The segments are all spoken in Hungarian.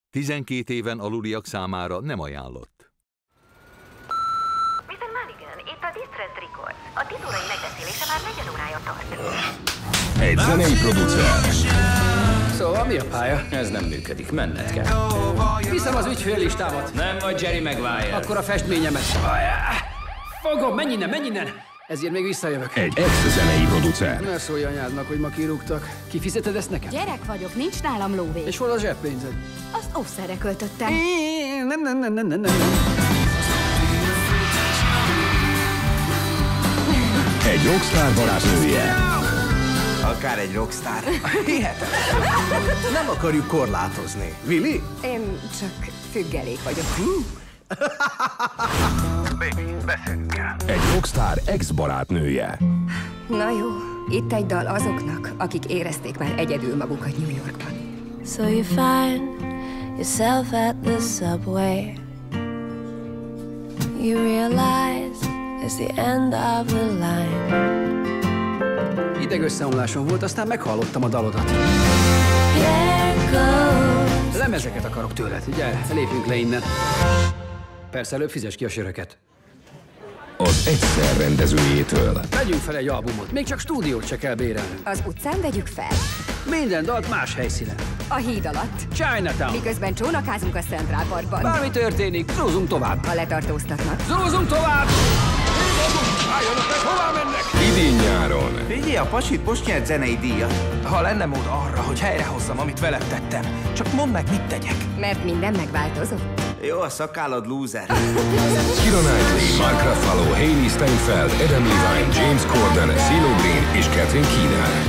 12 éven aluliak számára nem ajánlott. Mr. Mulligan, itt a Distress Record. A 10 órai megbeszélése már 4 órája tart. Egy zenei producer. Szóval mi a pálya? Ez nem működik, menned kell. Viszem az ügyféllistámat. Nem vagy Jerry Maguire. Akkor a festményemet. Fogom, menj innen! Ezért még visszajövök. Egy ex-zenei producer. Ne szólj anyádnak, hogy ma kirúgtak. Kifizeted ezt nekem? Gyerek vagyok, nincs nálam lóvé. És hol a zseppénzed? Azt óvszerre költöttem. Nem. Egy rockstar barátnője. Akár egy rockstar. Hihetetlen. Nem akarjuk korlátozni. Willy? Én csak függelék vagyok. Baby, beszélnünk kell. Egy rockstar ex-barátnője. Na jó, itt egy dal azoknak, akik érezték már egyedül magukat New Yorkban. So you find yourself at the subway. You realize it's the end of the line. Idegösszeomlásom volt, aztán meghallottam a dalodat. There goes. Lemezeket akarok tőled. Gyere, lépjünk le innen. Persze, előbb fizes ki a söröket. Az Egyszer rendezőjétől. Vegyünk fel egy albumot, még csak stúdiót se kell bérelnünk. Az utcán vegyük fel. Minden dalt más helyszínen. A híd alatt. Chinatown. Miközben csónakázunk a Central Parkban. Bármi történik, zúzunk tovább. Ha letartóztatnak. Zúzunk tovább! Álljanak meg, hová mennek? Idén-nyáron. Figyelj, a pasit most nyert zenei díjat. Ha lenne mód arra, hogy helyrehozzam, amit veled tettem, csak mondd meg, mit tegyek. Mert minden megváltozott. Jó, a szakállad, loser. Keira Knightley, Mark Ruffalo, Hailey Steinfeld, Adam Levine, James Corden, CeeLo Green és Catherine Keener.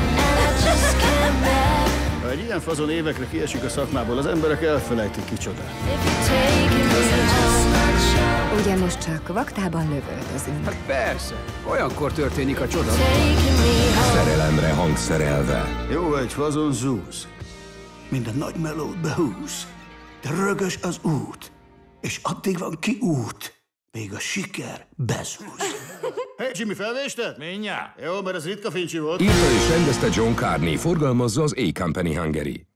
Ha egy ilyen fazon évekre kiesik a szakmából, az emberek elfelejtik kicsoda. Ugye most csak vaktában lövöldözünk. Hát persze, olyankor történik a csoda. Szerelemre hangszerelve. Jó, egy fazon zúz. Minden nagy melót behúz. De rögös az út, és addig van ki út, még a siker bezúz. Hey, Jimmy, felvésted? Mindjárt. Jó, mert ez ritka fincsi volt. Írta és rendezte John Carney, forgalmazza az A Company Hungary.